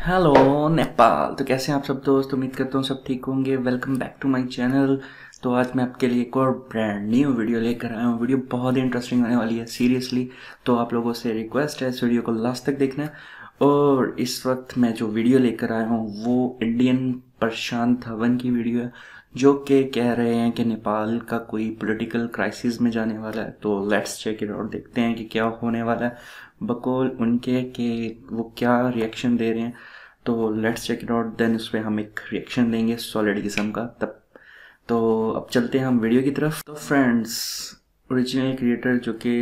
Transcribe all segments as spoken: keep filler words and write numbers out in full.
Hello Nepal. तो कैसे हैं आप सब दोस्त? उम्मीद करता हूँ सब ठीक होंगे। Welcome back to my channel. तो आज मैं आपके लिए एक और ब्रांड न्यू वीडियो लेकर आया हूँ। वीडियो बहुत ही इंटरेस्टिंग होने वाली है, सीरियसली। तो आप लोगों से रिक्वेस्ट है इस वीडियो को लास्ट तक देखना। और इस वक्त मैं जो वीडियो लेकर आया हूँ वो इंडियन प्रशांत धवन की वीडियो है, जो कि कह रहे हैं कि नेपाल का कोई पॉलिटिकल क्राइसिस में जाने वाला है। तो लेट्स चेक इट आउट, देखते हैं कि क्या होने वाला है बकौल उनके, कि वो क्या रिएक्शन दे रहे हैं। तो let's check it out, then उस पर हम एक रिएक्शन देंगे सॉलिड किस्म का तब। तो अब चलते हैं हम वीडियो की तरफ। तो फ्रेंड्स, ओरिजिनल क्रिएटर जो कि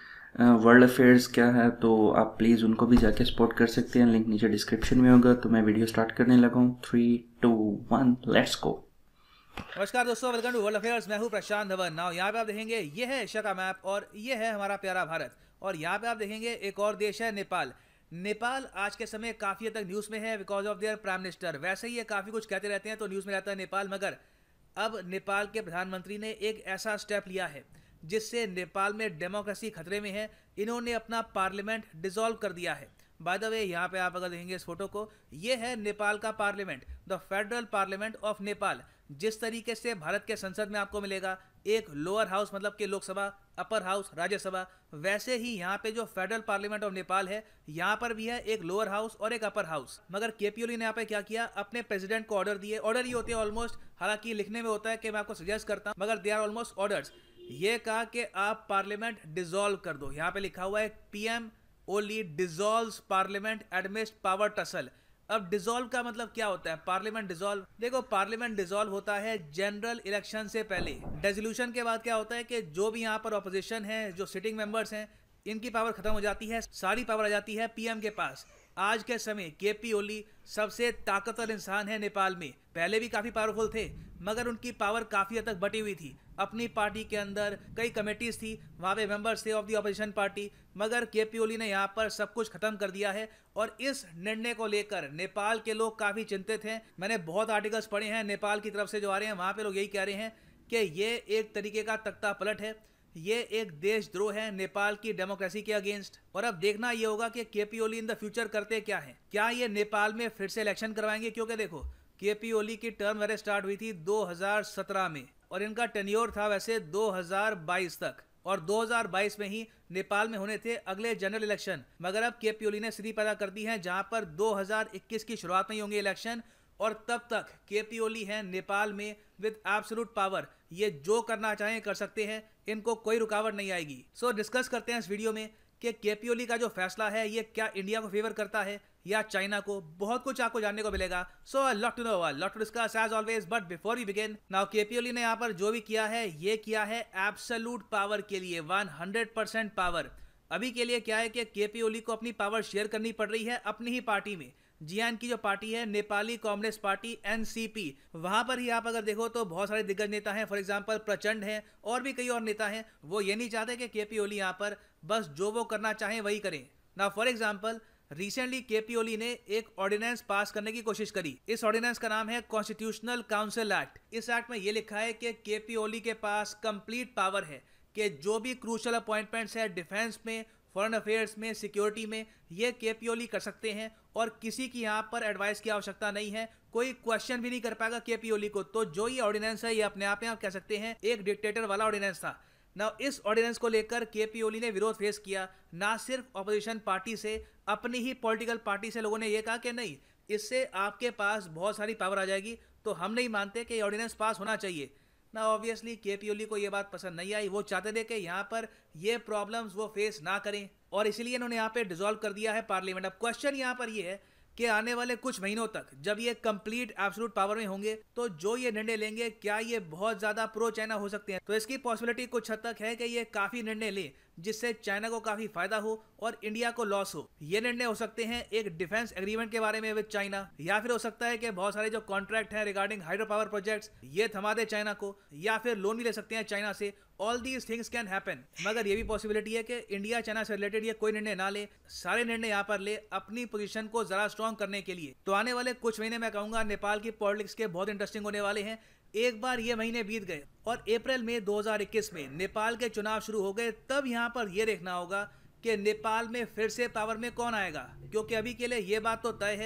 वर्ल्ड अफेयर्स क्या है, तो आप प्लीज़ उनको भी जाके सपोर्ट कर सकते हैं। लिंक नीचे डिस्क्रिप्शन में होगा। तो मैं वीडियो स्टार्ट करने लगा हूँ। Three two one, let's go. नमस्कार दोस्तों, वेलकम टू वर्ल्ड अफेयर्स। मैं हूं प्रशांत धवन। नाउ यहाँ पे आप देखेंगे ये है एशिया का मैप और ये है हमारा प्यारा भारत। और यहाँ पे आप देखेंगे एक और देश है नेपाल। नेपाल आज के समय काफ़ी हद तक न्यूज़ में है because of their prime minister. वैसे ही ये काफ़ी कुछ कहते रहते हैं तो न्यूज़ में रहता है नेपाल, मगर अब नेपाल के प्रधानमंत्री ने एक ऐसा स्टेप लिया है जिससे नेपाल में डेमोक्रेसी खतरे में है। इन्होंने अपना पार्लियामेंट डिसॉल्व कर दिया है। बाय द वे, यहाँ पे आप अगर देखेंगे इस फोटो को, ये है नेपाल का parliament, the federal parliament of Nepal. जिस तरीके से भारत के संसद में आपको मिलेगा एक लोअर हाउस मतलब कि लोकसभा, अपर हाउस राज्यसभा, वैसे ही यहाँ पे जो फेडरल पार्लियामेंट ऑफ नेपाल है यहाँ पर भी है एक लोअर हाउस और एक अपर हाउस। मगर केपी ओली ने यहाँ पे क्या किया, अपने प्रेसिडेंट को ऑर्डर दिए। ऑर्डर ही होते हैं ऑलमोस्ट, हालांकि लिखने में होता है कि मैं आपको सजेस्ट करता हूँ, मगर दे आर ऑलमोस्ट ऑर्डर्स। ये कहा कि आप पार्लियामेंट डिसॉल्व कर दो। यहाँ पे लिखा हुआ है PM Oli dissolves parliament amidst power tussle. अब डिसॉल्व का मतलब क्या होता है? पार्लियामेंट डिसॉल्व, देखो पार्लियामेंट डिसॉल्व होता है जनरल इलेक्शन से पहले। डिसोल्यूशन के बाद क्या होता है कि जो भी यहाँ पर ऑपोजिशन है, जो सिटिंग मेंबर्स हैं, इनकी पावर खत्म हो जाती है, सारी पावर आ जाती है पीएम के पास। आज के समय केपी ओली सबसे ताकतवर इंसान है नेपाल में। पहले भी काफी पावरफुल थे मगर उनकी पावर काफी हद तक बटी हुई थी। अपनी पार्टी के अंदर कई कमेटीज थी, वहाँ पे मेंबर्स थे ऑफ द ऑपोजिशन पार्टी, मगर केपी ओली ने यहाँ पर सब कुछ खत्म कर दिया है। और इस निर्णय को लेकर नेपाल के लोग काफी चिंतित हैं। मैंने बहुत आर्टिकल्स पढ़े हैं नेपाल की तरफ से जो आ रहे हैं, वहाँ पे लोग यही कह रहे हैं कि ये एक तरीके का तख्ता पलट है, ये एक देशद्रोह है नेपाल की डेमोक्रेसी के अगेंस्ट। और अब देखना ये होगा कि KP Oli in the future करते क्या है। क्या ये नेपाल में फिर से इलेक्शन करवाएंगे? क्योंकि देखो केपी ओली की टर्म वैसे स्टार्ट हुई थी दो हज़ार सत्रह में और इनका टेन्योर था वैसे दो हज़ार बाईस तक, और दो हज़ार बाईस में ही नेपाल में होने थे अगले जनरल इलेक्शन। मगर अब केपी ओली ने स्थिति पैदा कर दी है जहां पर दो हज़ार इक्कीस की शुरुआत में ही होंगे इलेक्शन, और तब तक केपी ओली है नेपाल में विद एब्सोल्यूट पावर। ये जो करना चाहें कर सकते हैं, इनको कोई रुकावट नहीं आएगी। सो so, डिस्कस करते हैं इस वीडियो में कि केपी ओली का जो फैसला है ये क्या इंडिया को फेवर करता है या चाइना को। बहुत कुछ आपको जानने को मिलेगा। So lot to know, lot to discuss as always, but before we begin, now KP Oli ने यहाँ पर जो भी किया है ये किया है एब्सोल्यूट पावर के लिए, हंड्रेड परसेंट पावर। अभी के लिए क्या है कि केपी ओली को अपनी पावर शेयर करनी पड़ रही है अपनी ही पार्टी में। जी हाँ, इनकी जो पार्टी है नेपाली कम्युनिस्ट पार्टी एनसीपी, वहां पर ही आप अगर देखो तो बहुत सारे दिग्गज नेता हैं। फॉर एग्जांपल प्रचंड हैं और भी कई और नेता हैं। वो ये नहीं चाहते कि केपी ओली यहाँ पर बस जो वो करना चाहें वही करें ना। For example recently KP Oli ने एक ऑर्डिनेंस पास करने की कोशिश करी। इस ऑर्डिनेंस का नाम है कॉन्स्टिट्यूशनल काउंसिल एक्ट। इस एक्ट में ये लिखा है कि केपी ओली के पास कंप्लीट पावर है कि जो भी क्रूशल अपॉइंटमेंट्स है डिफेंस में, फॉरेन अफेयर्स में, सिक्योरिटी में, ये केपी ओली कर सकते हैं और किसी की यहाँ पर एडवाइस की आवश्यकता नहीं है। कोई क्वेश्चन भी नहीं कर पाएगा केपी ओली को। तो जो ये ऑर्डिनेंस है ये अपने आप में आप कह सकते हैं एक डिक्टेटर वाला ऑर्डिनेंस था ना। इस ऑर्डिनेंस को लेकर केपी ओली ने विरोध फेस किया, ना सिर्फ ऑपोजिशन पार्टी से, अपनी ही पॉलिटिकल पार्टी से लोगों ने यह कहा कि नहीं, इससे आपके पास बहुत सारी पावर आ जाएगी, तो हम नहीं मानते कि ये ऑर्डिनेंस पास होना चाहिए ना। ऑब्वियसली केपी ओली को ये बात पसंद नहीं आई। वो चाहते थे कि यहाँ पर ये प्रॉब्लम्स वो फेस ना करें और इसलिए इन्होंने यहाँ पे डिसॉल्व कर दिया है पार्लियामेंट। अब क्वेश्चन यहाँ पर ये है कि आने वाले कुछ महीनों तक जब ये कंप्लीट एब्सोल्यूट पावर में होंगे तो जो ये निर्णय लेंगे क्या ये बहुत ज्यादा प्रो चाइना हो सकते हैं? तो इसकी पॉसिबिलिटी कुछ हद तक है कि ये काफी निर्णय ले जिससे चाइना को काफी फायदा हो और इंडिया को लॉस हो। ये निर्णय हो सकते हैं एक डिफेंस एग्रीमेंट के बारे में विद चाइना, या फिर हो सकता है कि बहुत सारे जो कॉन्ट्रैक्ट हैं रिगार्डिंग हाइड्रो पावर प्रोजेक्ट्स ये थमा दे चाइना को, या फिर लोन भी ले सकते हैं चाइना से। All these things can happen. मगर ये भी पॉसिबिलिटी है कि इंडिया चाइना से रिलेटेड ये कोई निर्णय ना ले, सारे निर्णय यहाँ पर ले अपनी पोजीशन को जरा स्ट्रॉन्ग करने के लिए। तो आने वाले कुछ महीने मैं कहूंगा नेपाल की पॉलिटिक्स के बहुत इंटरेस्टिंग होने वाले हैं। एक बार ये महीने बीत गए और अप्रैल में दो हज़ार इक्कीस में नेपाल के चुनाव शुरू हो गए, तब यहाँ पर ये देखना होगा कि नेपाल में फिर से पावर में कौन आएगा। क्योंकि अभी के लिए ये बात तो तय है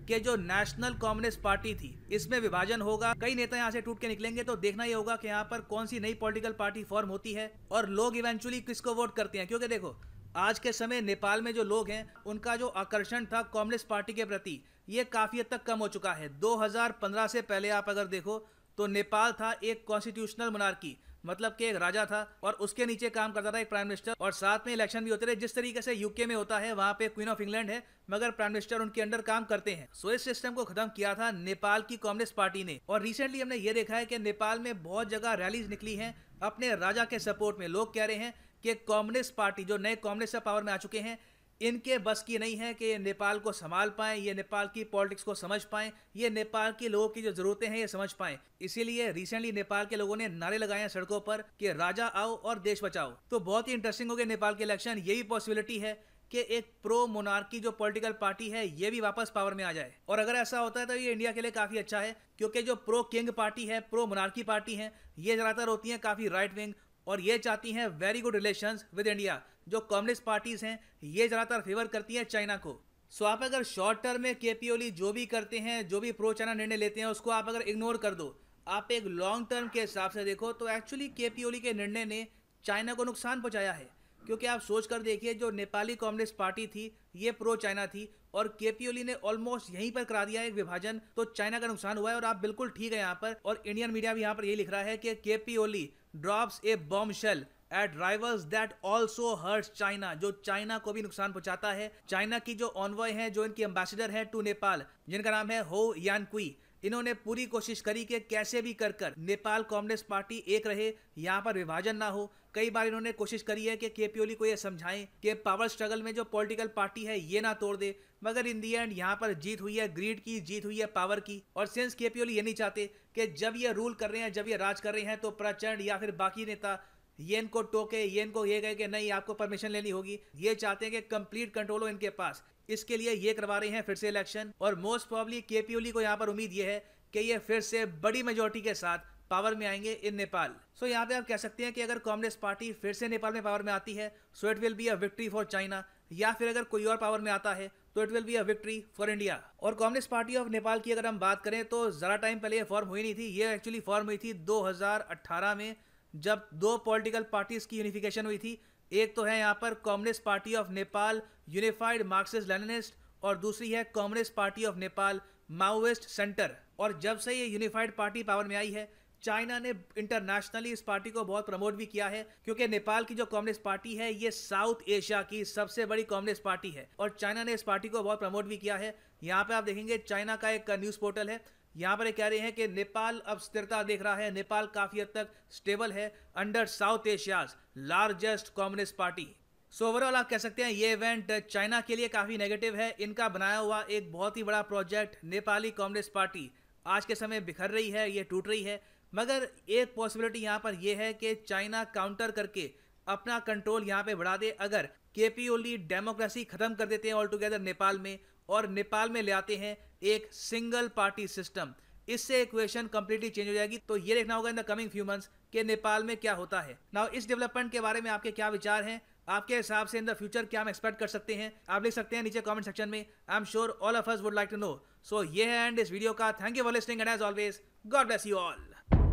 कि जो नेशनल कम्युनिस्ट पार्टी थी इसमें विभाजन होगा, कई नेता यहाँ से टूट के निकलेंगे, तो देखना ही होगा कि यहाँ पर कौन सी नई पॉलिटिकल पार्टी फॉर्म होती है और लोग इवेंचुअली किसको वोट करते हैं। क्योंकि देखो आज के समय नेपाल में जो लोग हैं उनका जो आकर्षण था कम्युनिस्ट पार्टी के प्रति ये काफी हद तक कम हो चुका है। दो हज़ार पंद्रह से पहले आप अगर देखो तो नेपाल था एक कॉन्स्टिट्यूशनल मोनार्की, मतलब कि एक राजा था और उसके नीचे काम करता था एक प्राइम मिनिस्टर, और साथ में इलेक्शन भी होते थे जिस तरीके से यूके में होता है। वहां पे क्वीन ऑफ इंग्लैंड है मगर प्राइम मिनिस्टर उनके अंडर काम करते हैं। सो इस सिस्टम को खत्म किया था नेपाल की कम्युनिस्ट पार्टी ने। और रिसेंटली हमने ये देखा है कि नेपाल में बहुत जगह रैलीज निकली हैं अपने राजा के सपोर्ट में। लोग कह रहे हैं कि कम्युनिस्ट पार्टी जो नए कम्युनिस्ट पावर में आ चुके हैं इनके बस की नहीं है कि ये नेपाल को संभाल पाएं, ये नेपाल की पॉलिटिक्स को समझ पाएं, ये नेपाल के लोगों की जो जरूरतें हैं ये समझ पाएं। इसीलिए रिसेंटली नेपाल के लोगों ने नारे लगाए हैं सड़कों पर कि राजा आओ और देश बचाओ। तो बहुत ही इंटरेस्टिंग हो गया नेपाल के इलेक्शन। यही पॉसिबिलिटी है कि एक प्रो मोनार्की जो पॉलिटिकल पार्टी है ये भी वापस पावर में आ जाए। और अगर ऐसा होता है तो ये इंडिया के लिए काफी अच्छा है, क्योंकि जो प्रो किंग पार्टी है, प्रो मोनार्की पार्टी है, ये ज्यादातर होती है काफी राइट विंग और ये चाहती हैं very good relations with India. जो कम्युनिस्ट पार्टीज हैं ये ज्यादातर फेवर करती हैं चाइना को। सो आप अगर शॉर्ट टर्म में के पी ओली जो भी करते हैं, जो भी प्रो चाइना निर्णय लेते हैं, उसको आप अगर इग्नोर कर दो, आप एक लॉन्ग टर्म के हिसाब से देखो तो एक्चुअली के पी ओली के निर्णय ने चाइना को नुकसान पहुंचाया है। क्योंकि आप सोच कर देखिए जो नेपाली कम्युनिस्ट पार्टी थी ये प्रो चाइना थी और के पी ओली ने ऑलमोस्ट यहीं पर करा दिया एक विभाजन, तो चाइना का नुकसान हुआ है। और आप बिल्कुल ठीक है यहाँ पर, और इंडियन मीडिया भी यहाँ पर यही लिख रहा है कि K P Oli drops a bombshell at rivals that also hurts China, जो चाइना को भी नुकसान पहुंचाता है। चाइना की जो ऑनवॉय है, जो इनकी एम्बेसडर है टू नेपाल, जिनका नाम है हो यानकुई, इन्होंने पूरी कोशिश करी कि कैसे भी कर कर नेपाल कम्युनिस्ट पार्टी एक रहे, यहाँ पर विभाजन ना हो। कई बार इन्होंने कोशिश करी है कि के पी ओली को ये समझाएं कि पावर स्ट्रगल में जो पॉलिटिकल पार्टी है ये ना तोड़ दे, मगर इन दी एंड यहाँ पर जीत हुई है ग्रीड की, जीत हुई है पावर की। और सिंस के पी ओली ये नहीं चाहते कि जब ये रूल कर रहे हैं, जब ये राज कर रहे हैं, तो प्रचंड या फिर बाकी नेता ये इनको टोके, ये इनको ये कहे कि नहीं आपको परमिशन लेनी होगी। ये चाहते हैं कि कंप्लीट कंट्रोल हो इनके पास, इसके लिए ये करवा रहे हैं फिर से इलेक्शन। और मोस्ट प्रोबेबली के पी ओली को यहाँ पर उम्मीद ये है कि ये फिर से बड़ी मेजोरिटी के साथ पावर में आएंगे इन नेपाल। सो यहाँ पे आप कह सकते हैं कि अगर कम्युनिस्ट पार्टी फिर से नेपाल में पावर में आती है so it will be a victory for China, या फिर अगर कोई और पावर में आता है तो it will be a victory for India. और कम्युनिस्ट पार्टी ऑफ नेपाल की अगर हम बात करें तो जरा टाइम पहले ये फॉर्म हुई नहीं थी। ये एक्चुअली फॉर्म हुई थी दो हज़ार अठारह में, जब दो पॉलिटिकल पार्टीज की यूनिफिकेशन हुई थी। एक तो है यहाँ पर communist party of Nepal unified Marxist Leninist, और दूसरी है communist party of Nepal Maoist centre. और जब से ये यूनिफाइड पार्टी पावर में आई है, चाइना ने इंटरनेशनली इस पार्टी को बहुत प्रमोट भी किया है, क्योंकि नेपाल की जो कम्युनिस्ट पार्टी है ये साउथ एशिया की सबसे बड़ी कम्युनिस्ट पार्टी है और चाइना ने इस पार्टी को बहुत प्रमोट भी किया है। यहाँ पे आप देखेंगे चाइना का एक न्यूज पोर्टल है, यहाँ पर कह रहे हैं कि नेपाल अब स्थिरता देख रहा है, नेपाल काफी हद तक स्टेबल है under South Asia's largest communist party. So overall आप कह सकते हैं ये इवेंट चाइना के लिए काफी नेगेटिव है। इनका बनाया हुआ एक बहुत ही बड़ा प्रोजेक्ट नेपाली कम्युनिस्ट पार्टी आज के समय बिखर रही है, ये टूट रही है। मगर एक पॉसिबिलिटी यहाँ पर यह है कि चाइना काउंटर करके अपना कंट्रोल यहाँ पे बढ़ा दे। अगर के पी ओली डेमोक्रेसी खत्म कर देते हैं ऑल टुगेदर नेपाल में और नेपाल में ले आते हैं एक सिंगल पार्टी सिस्टम, इससे इक्वेशन कंप्लीटली चेंज हो जाएगी। तो ये देखना होगा in the coming few months कि नेपाल में क्या होता है। नाउ इस डेवलपमेंट के बारे में आपके क्या विचार हैं? आपके हिसाब से इन द फ्यूचर क्या हम एक्सपेक्ट कर सकते हैं? आप लिख सकते हैं नीचे कमेंट सेक्शन में। I am sure all of us would like to know. So ये है एंड इस वीडियो का। Thank you for listening and as always God bless you all.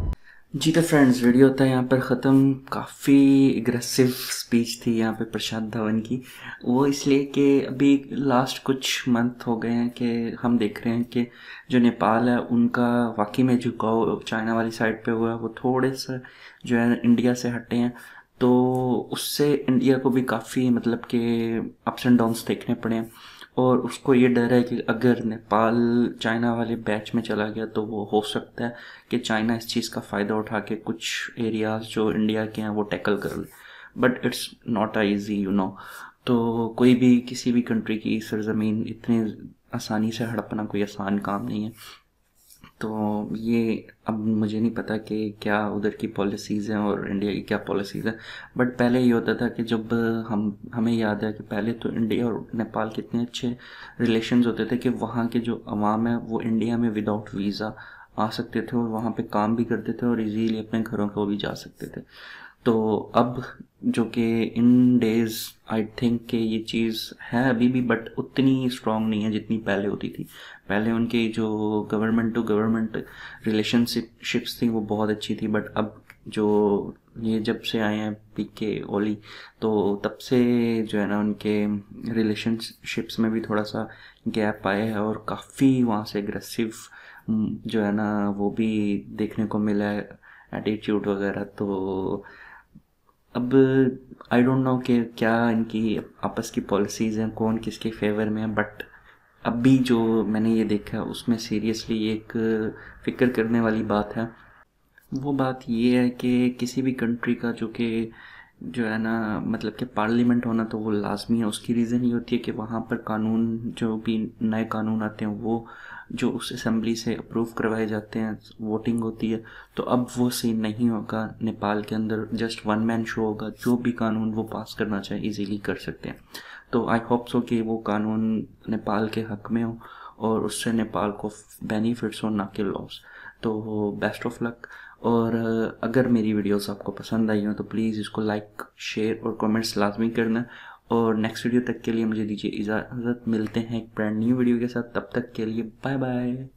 जी तो फ्रेंड्स, वीडियो होता है यहाँ पर ख़त्म। काफ़ी एग्रेसिव स्पीच थी यहाँ पे प्रशांत धवन की, वो इसलिए कि अभी लास्ट कुछ मंथ हो गए हैं कि हम देख रहे हैं कि जो नेपाल है उनका वाकई में झुकाव चाइना वाली साइड पे हुआ है। वो थोड़े से जो है इंडिया से हटे हैं, तो उससे इंडिया को भी काफ़ी मतलब कि अप्स एंड डाउन्स देखने पड़े हैं। और उसको ये डर है कि अगर नेपाल चाइना वाले बैच में चला गया तो वो हो सकता है कि चाइना इस चीज़ का फ़ायदा उठा के कुछ एरियाज जो इंडिया के हैं वो टैकल कर ले। But it's not easy you know. तो कोई भी किसी भी कंट्री की सरजमीन इतनी आसानी से हड़पना कोई आसान काम नहीं है। तो ये अब मुझे नहीं पता कि क्या उधर की पॉलिसीज़ हैं और इंडिया की क्या पॉलिसीज़ हैं। बट पहले ये होता था कि जब हम हमें याद है कि पहले तो इंडिया और नेपाल के इतने अच्छे रिलेशंस होते थे कि वहाँ के जो अवाम है वो इंडिया में विदाउट वीज़ा आ सकते थे और वहाँ पे काम भी करते थे और इजीली अपने घरों को भी जा सकते थे। तो अब जो कि इन डेज़ आई थिंक कि ये चीज़ है अभी भी, बट उतनी स्ट्रॉन्ग नहीं है जितनी पहले होती थी। पहले उनकी जो गवर्नमेंट टू गवर्नमेंट रिलेशनशिप्स थी वो बहुत अच्छी थी, बट अब जो ये जब से आए हैं पी के ओली, तो तब से जो है ना उनके रिलेशनशिप्स में भी थोड़ा सा गैप आया है, और काफ़ी वहाँ से एग्रेसिव जो है ना वो भी देखने को मिला है, एटीट्यूड वगैरह। तो अब आई डोंट नो कि क्या इनकी आपस की पॉलिसीज़ हैं, कौन किसके फेवर में है, बट अभी जो मैंने ये देखा उसमें सीरियसली एक फ़िक्र करने वाली बात है। वो बात ये है कि किसी भी कंट्री का जो कि जो है ना मतलब कि पार्लियामेंट होना तो वो लाजमी है। उसकी रीज़न ये होती है कि वहाँ पर कानून, जो भी नए कानून आते हैं वो जो उस असेंबली से अप्रूव करवाए जाते हैं, वोटिंग होती है। तो अब वो सीन नहीं होगा नेपाल के अंदर, जस्ट वन मैन शो होगा, जो भी कानून वो पास करना चाहे इजीली कर सकते हैं। तो आई होप सो कि वो कानून नेपाल के हक में हो और उससे नेपाल को बेनिफिट्स हो, ना कि लॉस। तो बेस्ट ऑफ लक। और अगर मेरी वीडियोस आपको पसंद आई हो तो प्लीज़ इसको लाइक, शेयर और कमेंट्स लाजमी करना। और नेक्स्ट वीडियो तक के लिए मुझे दीजिए इजाज़त। मिलते हैं एक ब्रांड न्यू वीडियो के साथ, तब तक के लिए बाय बाय।